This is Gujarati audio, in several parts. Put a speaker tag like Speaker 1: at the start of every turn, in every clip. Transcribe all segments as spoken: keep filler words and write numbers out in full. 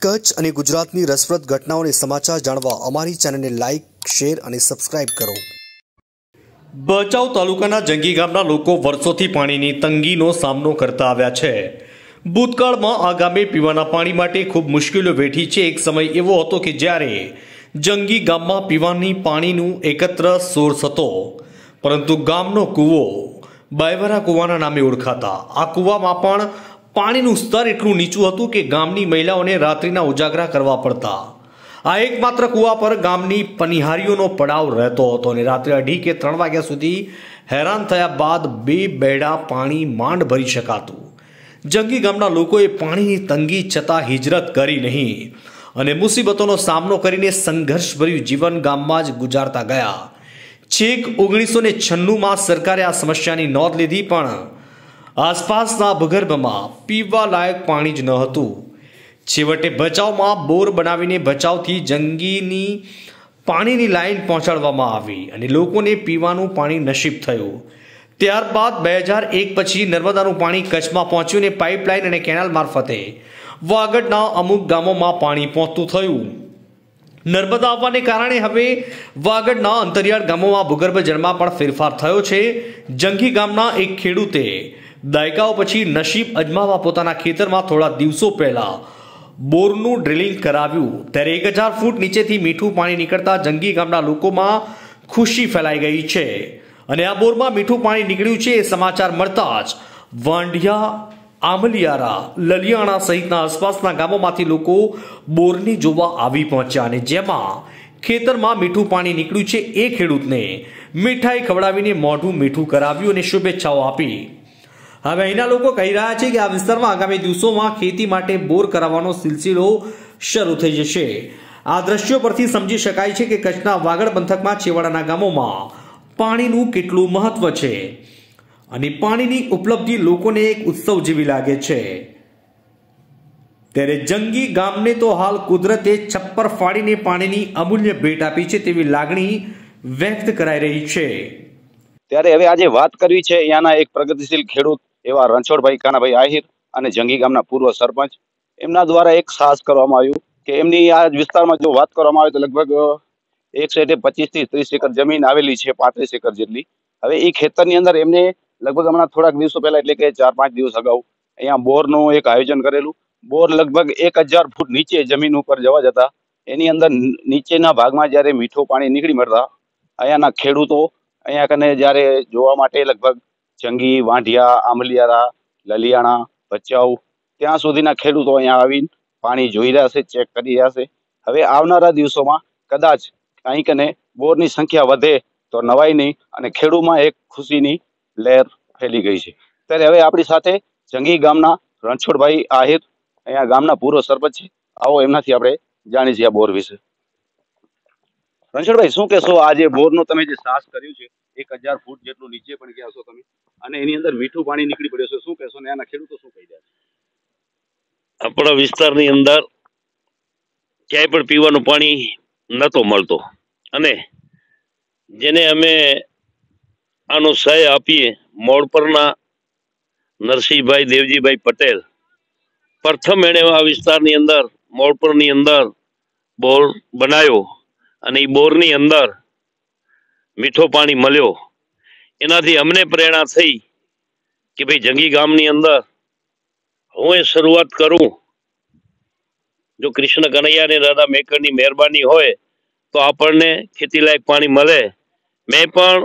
Speaker 1: કચ્છ અને ગુજરાતની રસપ્રદ ઘટનાઓને સમાચાર જાણવા અમારી ચેનલને લાઇક, શેર અને સબસ્ક્રાઇબ કરો। ભચાઉ તાલુકાના જંગી ગામના લોકો વર્ષોથી પાણીની તંગીનો સામનો કરતા આવ્યા છે। ભૂતકાળમાં આ ગામે પીવાના પાણી માટે ખૂબ મુશ્કેલીઓ વેઠી છે। એક સમય એવો હતો કે જ્યારે જંગી ગામમાં પીવાની પાણીનું એકત્ર સોર્સ હતો, પરંતુ ગામનો કૂવો બાયવરા કૂવાના નામે ઓળખાતા આ કૂવામાં પણ પાણીનું સ્તર એટલું નીચું હતું કે ગામની મહિલાઓને રાત્રિના ઉજાગરા કરવા પડતા। આ એકમાત્ર કૂવા પર ગામની પનિહારીઓનો પડાવ રહેતો હતો અને રાત્રે અઢી કે ત્રણ વાગ્યા સુધી હેરાન થયા બાદ બે બેડા પાણી માંડ ભરી શકાતું। જંગી ગામના લોકોએ પાણીની તંગી છતાં હિજરત કરી નહીં અને મુસીબતોનો સામનો કરીને સંઘર્ષભર્યું જીવન ગામમાં જ ગુજારતા ગયા। છેક ઓગણીસો ને છન્નુંમાં સરકારે આ સમસ્યાની નોંધ લીધી, પણ આસપાસના ભૂગર્ભમાં પીવા લાયક પાણી જ ન હતું। છેવટે ભચાઉમાં બોર બનાવીને ભચાઉથી જંગીની પાણીની લાઈન પહોંચાડવામાં આવી અને લોકોને પીવાનું પાણી નસીબ થયું। ત્યારબાદ બે હજાર એક પછી નર્મદાનું પાણી કચ્છમાં પહોંચ્યું અને પાઇપલાઇન અને કેનાલ મારફતે વાગડના અમુક ગામોમાં પાણી પહોંચતું થયું। નર્મદા આવવાને કારણે હવે વાગડના અંતરિયાળ ગામોમાં ભૂગર્ભ જળમાં પણ ફેરફાર થયો છે। જંગી ગામના એક ખેડૂતે દાયકાઓ પછી નસીબ અજમાવવા પોતાના ખેતરમાં થોડા દિવસો પહેલા બોરનું ડ્રિલિંગ કરાવ્યું, ત્યારે એક હજાર ફૂટ નીચેથી મીઠું પાણી નીકળતા જંગી ગામના લોકોમાં ખુશી ફેલાઈ ગઈ છે અને આ બોરમાં મીઠું પાણી નીકળ્યું છે એ સમાચાર મળતા જ વાંઢિયા, આમલિયારા, લલિયાણા સહિતના આસપાસના ગામોમાંથી લોકો બોરને જોવા આવી પહોંચ્યા અને જેમાં ખેતરમાં મીઠું પાણી નીકળ્યું છે એ ખેડૂતને મીઠાઈ ખવડાવીને મોઢું મીઠું કરાવ્યું અને શુભેચ્છાઓ આપી। હવે અહીંના લોકો કહી રહ્યા છે કે આ વિસ્તારમાં આગામી દિવસોમાં ખેતી માટે બોર કરાવવાનો સિલસિલો શરૂ થઈ જશે। આ દ્રશ્યો પરથી સમજી શકાય છે કે કચ્છના વાગડ પંથકમાં છેવાડાના ગામોમાં પાણીનું કેટલું મહત્વ છે અને પાણીની ઉપલબ્ધિ લોકોને એક ઉત્સવ જેવી લાગે છે। ત્યારે જંગી ગામને તો હાલ કુદરતે છપ્પર ફાડીને પાણીની અમૂલ્ય ભેટ આપી છે તેવી લાગણી વ્યક્ત કરાઈ રહી છે।
Speaker 2: ત્યારે હવે આજે વાત કરવી છે અહીંયાના એક પ્રગતિશીલ ખેડૂત એવા રણછોડભાઈ કાનાભાઈ આહિર અને જંગી ગામના પૂર્વ સરપંચ, એમના દ્વારા એક સાહસ કરવામાં આવ્યું કે એમની આ વિસ્તારમાં જો વાત કરવામાં આવે તો લગભગ એકસો એટલે પચીસ થી ત્રીસ એકર જમીન આવેલી છે, પાંત્રીસ એકર જેટલી। હવે એ ખેતરની અંદર એમને લગભગ હમણાં થોડાક દિવસો પહેલા એટલે કે ચાર પાંચ દિવસ અગાઉ અહીંયા બોરનું એક આયોજન કરેલું। બોર લગભગ એક હજાર ફૂટ નીચે જમીન ઉપર જવા જતા એની અંદર નીચેના ભાગમાં જ્યારે મીઠું પાણી નીકળી મળતા અહીંયાના ખેડૂતો અહીંયા કને જ્યારે જોવા માટે લગભગ જંગી, વાંઢિયા, આમલિયારા, લલિયાણા, ભચાઉ ત્યાં સુધીના ખેડૂતો અહીંયા આવીને પાણી જોઈ રહ્યા છે, ચેક કરી રહ્યા છે। હવે આવનારા દિવસોમાં કદાચ અહીં કને બોરની સંખ્યા વધે તો નવાઈ નહીં અને ખેડૂતમાં એક ખુશીની લહેર ફેલી ગઈ છે। ત્યારે હવે આપણી સાથે જંગી ગામના રણછોડભાઈ આહિર અહીંયા ગામના પૂર્વ સરપંચ છે, આવો એમનાથી આપણે જાણી છીએ આ બોર વિશે। રણછોડભાઈ, શું કહેશો આ જે બોરનું તમે જે સાહસ કર્યું છે, એક હજાર ફૂટ જેટલું નીચે પણ ગયા છો તમે અને એની અંદર મીઠું પાણી નીકળી પડ્યું છે, શું કહેશો ને આના ખેડૂતો શું કહી રહ્યા છે?
Speaker 3: આપણા વિસ્તારની અંદર ક્યાંય પણ પીવાનું પાણી નતો મળતો અને જેને અમે આનો સહાય આપીએ મોડપરના નરસિંહભાઈ દેવજીભાઈ પટેલ, પ્રથમ એણે આ વિસ્તારની અંદર મોડપરની અંદર બોર બનાવ્યો અને એ બોરની અંદર મીઠો પાણી મળ્યો। એનાથી અમને પ્રેરણા થઈ કે ભાઈ જંગી ગામની અંદર હું એ શરૂઆત કરું। જો કૃષ્ણ કનૈયા ને દાદા મેકરની મહેરબાની હોય તો આપણને ખેતી લાયક પાણી મળે। મેં પણ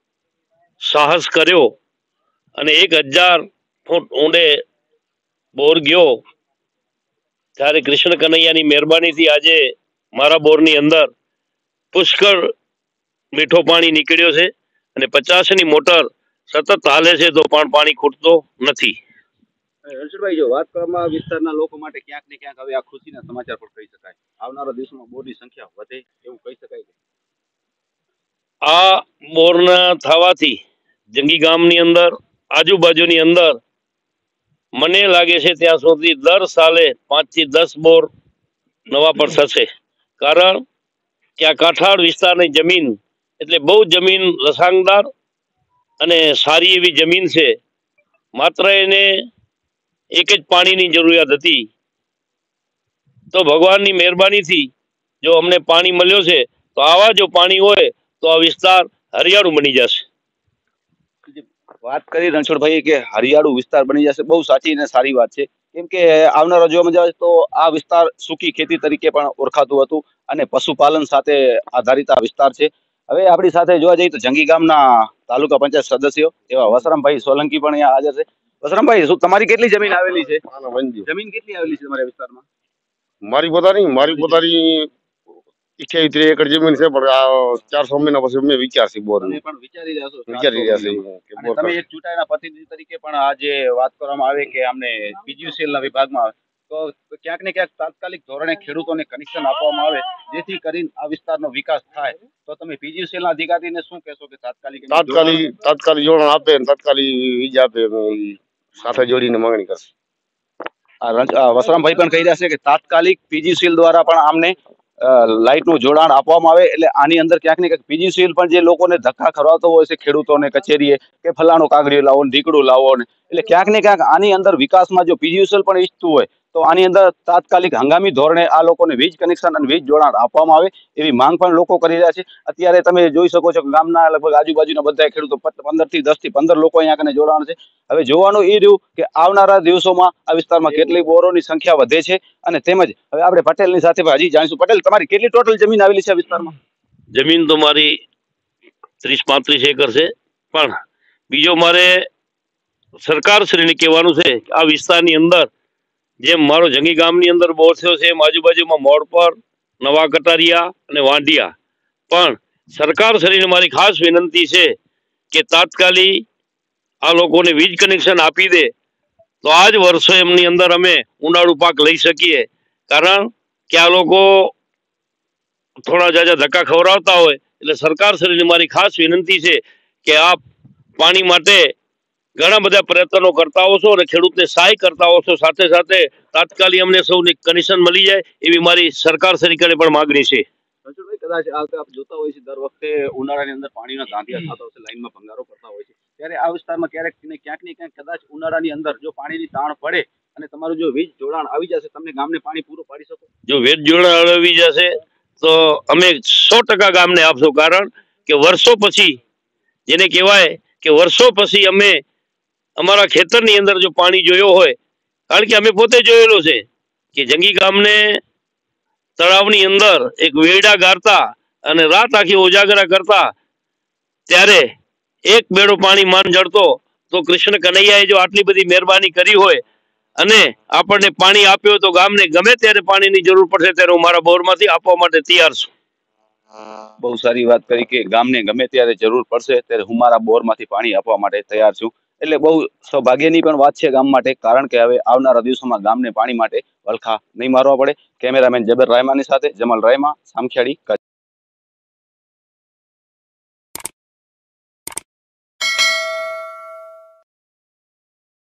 Speaker 3: સાહસ કર્યો અને એક હજાર ફૂટ ઊંડે બોર ગયો ત્યારે કૃષ્ણ કનૈયાની મહેરબાનીથી આજે મારા બોરની અંદર પુષ્કળ મીઠો પાણી નીકળ્યો છે અને પચાસ ની મોટર સતત હાલે છે તો પણ પાણી ખૂટતો નથી।
Speaker 2: રણછોડભાઈ, જો વાત કરવામાં વિસ્તારના લોકો માટે ક્યાંક ને ક્યાંક હવે આ ખુશીના સમાચાર પણ કહી શકાય, આવનારા દિવસોમાં બોરની સંખ્યા વધે એવું કહી શકાય છે।
Speaker 3: આ બોરના થવાથી જંગી ગામની અંદર આજુબાજુની અંદર મને લાગે છે ત્યાં સુધી દર સાલે પાંચ થી દસ બોર નવા પર થશે, કારણ કે આ કાંઠાળ વિસ્તારની જમીન એટલે બહુ જમીન રસાંગદાર અને સારી એવી જમીન છે। માત્ર એને એક જ પાણીની જરૂરિયાત હતી તો ભગવાનની મહેરબાનીથી જો અમને પાણી મળ્યો છે તો આવા જો પાણી હોય તો આ વિસ્તાર હરિયાળું બની જશે.
Speaker 2: વાત કરી રણછોડભાઈ કે હરિયાળું વિસ્તાર બની જશે, બહુ સાચી અને સારી વાત છે. કેમ કે આવનારા જોવામાં જાય તો આ વિસ્તાર સૂકી ખેતી તરીકે પણ ઓળખાતું હતું અને પશુપાલન સાથે આધારિત આ વિસ્તાર છે. હવે આપણી સાથે જોવા જઈએ તો જંગી ગામના તાલુકા પંચાયત સદસ્યો એવા વસરામભાઈ સોલંકી પણ અહીંયા હાજર છે. વસરામભાઈ, શું તમારી કેટલી જમીન આવેલી છે? જમીન કેટલી આવેલી છે તમારા વિસ્તારમાં?
Speaker 4: મારી પોતાની મારી પોતાની અઠ્યાવીસ એકર જમીન છે, પણ આ ચારસો મહિના પછી મેં વિચારશે બોર
Speaker 2: પણ વિચારી રહ્યા છો
Speaker 4: વિચારી રહ્યા છે.
Speaker 2: અને તમે એક ચૂંટાયેલા પ્રતિનિધિ તરીકે પણ આજે વાત કરવામાં આવે કે અમને પીજીવીસીએલ ના વિભાગમાં તો ક્યાંક ને ક્યાંક તાત્કાલિક ધોરણે ખેડૂતોને કનેક્શન આપવામાં આવે જેથી કરીને આ વિસ્તારનો વિકાસ થાય, તો તમે પીજીવીસીએલ ના અધિકારીને શું કહેશો કે તાત્કાલિક
Speaker 4: તાત્કાલિક તાત્કાલિક જોડાણ આપે ને તાત્કાલિક વીજ આપે, સાથે જોડીને માંગણી કરશે.
Speaker 2: વસરામભાઈ પણ કહી રહ્યા છે કે તાત્કાલિક પીજીવીસીએલ દ્વારા પણ આમને લાઇટ નું જોડાણ આપવામાં આવે, એટલે આની અંદર ક્યાંક ને ક્યાંક પીજીવીસીએલ પણ જે લોકોને ધક્કા ખવડાવતો હોય છે ખેડૂતોને કચેરીએ કે ફલાણો કાગળિયો લાવો ને ઢીકડું લાવો ને, એટલે ક્યાંક ને ક્યાંક આની અંદર વિકાસમાં જો પીજીવીસીએલ પણ ઈચ્છતું હોય તો આની અંદર તાત્કાલિક હંગામી ધોરણે આ લોકોને વીજ કનેક્શન અને વીજ જોડાણ આપવામાં આવે એવી માંગ પણ લોકો કરી રહ્યા છે. અત્યારે તમે જોઈ શકો છો કે ગામના લગભગ આજુબાજુના બધા ખેડૂતો પંદર થી દસ થી પંદર લોકો અહીંયા કને જોડાણ છે. હવે જોવાનું એ રહ્યું કે આવનારા દિવસોમાં આ વિસ્તારમાં કેટલી બોરોની સંખ્યા વધે છે અને તેમજ હવે આપણે પટેલની સાથે હજી જાણીશું. પટેલ, તમારી કેટલી ટોટલ જમીન આવેલી છે આ વિસ્તારમાં?
Speaker 3: જમીન તો મારી ત્રીસ પાંત્રીસ એકર છે, પણ બીજો મારે સરકાર શ્રીને કહેવાનું છે કે આ વિસ્તારની અંદર જેમ મારો જંગી ગામની અંદર બોર થયો છે એમ આજુબાજુમાં મોડપર, નવા કટારિયા અને વાંઢિયા પણ સરકાર શ્રીને મારી ખાસ વિનંતી છે કે તાત્કાલિક આ લોકોને વીજ કનેક્શન આપી દે તો આ જ વર્ષો એમની અંદર અમે ઉનાળુ પાક લઈ શકીએ. કારણ કે આ લોકો થોડા જાજા ધક્કા ખવડાવતા હોય, એટલે સરકાર શ્રીને મારી ખાસ વિનંતી છે કે આપ પાણી માટે ઘણા બધા પ્રયત્નો કરતા હો છો અને ખેડૂતને સહાય કરતા હો છો, સાથે સાથે તાત્કાલિક અમને સૌને કનેક્શન મળી જાય એવી મારી સરકાર તરીકે પણ માગણી છે.
Speaker 2: કદાચ આપ જોતા હોય છે દર વખતે ઉનાળાની અંદર પાણીના ધાંધિયા થતા હોય છે, લાઈનમાં ભંગારો કરતા હોય છે, ત્યારે આ વિસ્તારમાં ક્યારેક ને ક્યાંક ને ક્યાંક કદાચ ઉનાળાની અંદર જો પાણીની તાણ પડે અને તમારું જો વીજ જોડાણ આવી જશે, તમને ગામને પાણી પૂરું પાડી શકો?
Speaker 3: જો વીજ જોડાણ આવી જશે તો અમે સો ટકા ગામને આપશું. કારણ કે વર્ષો પછી, જેને કહેવાય કે વર્ષો પછી અમે અમારા ખેતરની અંદર જો પાણી જોયો હોય, કારણ કે અમે પોતે જોયેલો છે કે જંગી ગામને તળાવની અંદર એક વેડા ગારતા અને રાત આખી ઉજાગરા કરતા, ત્યારે એક બેડો પાણી માન જડતો તો કૃષ્ણ કનૈયાએ જો આટલી બધી મહેરબાની કરી હોય અને આપણને પાણી આપ્યું તો ગામને ગમે ત્યારે પાણીની જરૂર પડશે ત્યારે હું મારા બોરમાંથી આપવા માટે તૈયાર છું.
Speaker 2: બહુ સારી વાત કરી કે ગામને ગમે ત્યારે જરૂર પડશે ત્યારે હું મારા બોરમાંથી પાણી આપવા માટે તૈયાર છું. એટલે બહુ સૌભાગ્યની પણ વાત છે ગામ માટે, કારણ કે હવે આવનારા દિવસોમાં ગામને પાણી માટે વલખા નહીં મારવા પડે. કેમેરામેન જબર રહેમાની સાથે જમલ રહેમા, સામખિયાળી, કચ્છ.